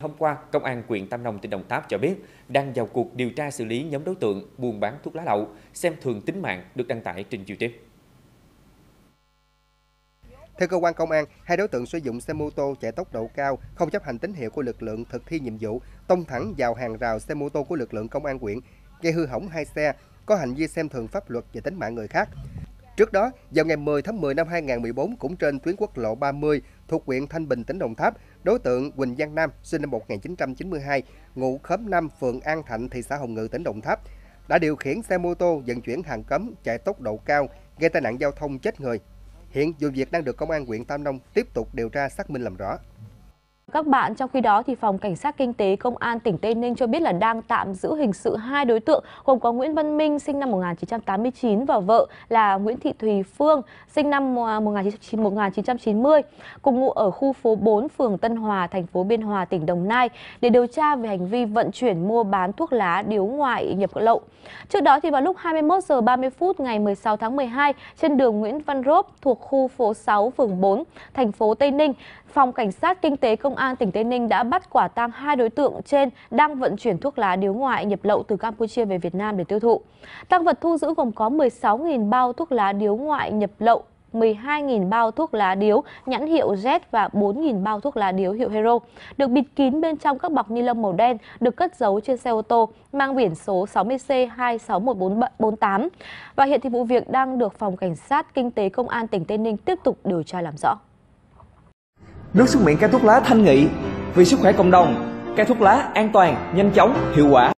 Hôm qua, Công an huyện Tam Nông, tỉnh Đồng Tháp cho biết đang vào cuộc điều tra xử lý nhóm đối tượng buôn bán thuốc lá lậu, xem thường tính mạng được đăng tải trên YouTube. Theo cơ quan công an, hai đối tượng sử dụng xe mô tô chạy tốc độ cao, không chấp hành tín hiệu của lực lượng thực thi nhiệm vụ, tông thẳng vào hàng rào xe mô tô của lực lượng công an huyện, gây hư hỏng hai xe, có hành vi xem thường pháp luật và tính mạng người khác. Trước đó, vào ngày 10 tháng 10 năm 2014, cũng trên tuyến quốc lộ 30 thuộc huyện Thanh Bình, tỉnh Đồng Tháp, đối tượng Quỳnh Văn Nam, sinh năm 1992, ngụ khóm 5, phường An Thạnh, thị xã Hồng Ngự, tỉnh Đồng Tháp, đã điều khiển xe mô tô vận chuyển hàng cấm chạy tốc độ cao, gây tai nạn giao thông chết người. Hiện vụ việc đang được Công an huyện Tam Nông tiếp tục điều tra xác minh làm rõ. Các bạn, trong khi đó thì Phòng Cảnh sát Kinh tế Công an tỉnh Tây Ninh cho biết là đang tạm giữ hình sự hai đối tượng gồm có Nguyễn Văn Minh sinh năm 1989 và vợ là Nguyễn Thị Thùy Phương sinh năm 1990 cùng ngụ ở khu phố 4 phường Tân Hòa, thành phố Biên Hòa, tỉnh Đồng Nai để điều tra về hành vi vận chuyển mua bán thuốc lá điếu ngoại nhập lậu. Trước đó thì vào lúc 21 giờ 30 phút ngày 16 tháng 12 trên đường Nguyễn Văn Rốp thuộc khu phố 6 phường 4 thành phố Tây Ninh, Phòng Cảnh sát Kinh tế Công an tỉnh Tây Ninh đã bắt quả tang hai đối tượng trên đang vận chuyển thuốc lá điếu ngoại nhập lậu từ Campuchia về Việt Nam để tiêu thụ. Tang vật thu giữ gồm có 16.000 bao thuốc lá điếu ngoại nhập lậu, 12.000 bao thuốc lá điếu nhãn hiệu Z và 4.000 bao thuốc lá điếu hiệu Hero, được bịt kín bên trong các bọc ni lông màu đen, được cất giấu trên xe ô tô mang biển số 60C26148. Và hiện thì vụ việc đang được Phòng Cảnh sát Kinh tế Công an tỉnh Tây Ninh tiếp tục điều tra làm rõ. Nước súc miệng cai thuốc lá Thanh Nghị, vì sức khỏe cộng đồng, cai thuốc lá an toàn, nhanh chóng, hiệu quả.